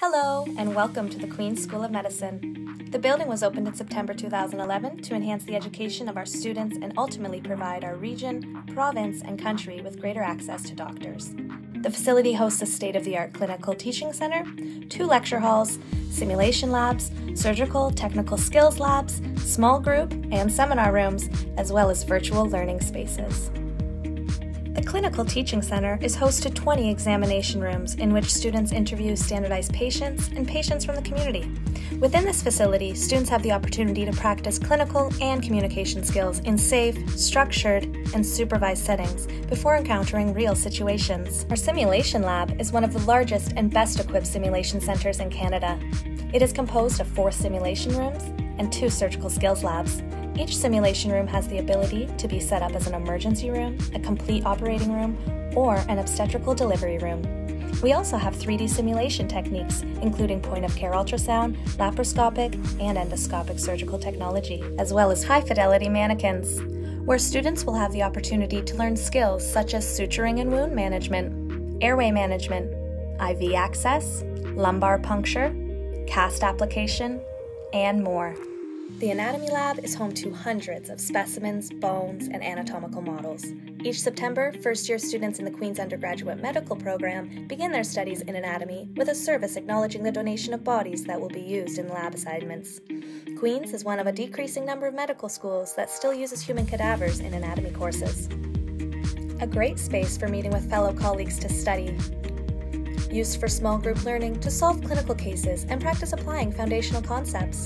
Hello, and welcome to the Queen's School of Medicine. The building was opened in September 2011 to enhance the education of our students and ultimately provide our region, province, and country with greater access to doctors. The facility hosts a state-of-the-art clinical teaching center, 2 lecture halls, simulation labs, surgical technical skills labs, small group and seminar rooms, as well as virtual learning spaces. The Clinical Teaching Center is host to 20 examination rooms in which students interview standardized patients and patients from the community. Within this facility, students have the opportunity to practice clinical and communication skills in safe, structured, and supervised settings before encountering real situations. Our simulation lab is one of the largest and best-equipped simulation centers in Canada. It is composed of 4 simulation rooms and 2 surgical skills labs. Each simulation room has the ability to be set up as an emergency room, a complete operating room, or an obstetrical delivery room. We also have 3D simulation techniques, including point-of-care ultrasound, laparoscopic, and endoscopic surgical technology, as well as high-fidelity mannequins, where students will have the opportunity to learn skills such as suturing and wound management, airway management, IV access, lumbar puncture, cast application, and more. The Anatomy Lab is home to hundreds of specimens, bones, and anatomical models. Each September, first-year students in the Queen's Undergraduate Medical Program begin their studies in anatomy with a service acknowledging the donation of bodies that will be used in lab assignments. Queen's is one of a decreasing number of medical schools that still uses human cadavers in anatomy courses. A great space for meeting with fellow colleagues to study. Used for small group learning to solve clinical cases and practice applying foundational concepts.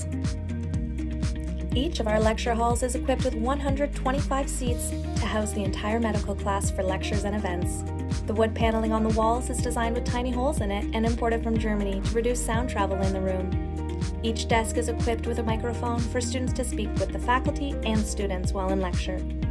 Each of our lecture halls is equipped with 125 seats to house the entire medical class for lectures and events. The wood paneling on the walls is designed with tiny holes in it and imported from Germany to reduce sound travel in the room. Each desk is equipped with a microphone for students to speak with the faculty and students while in lecture.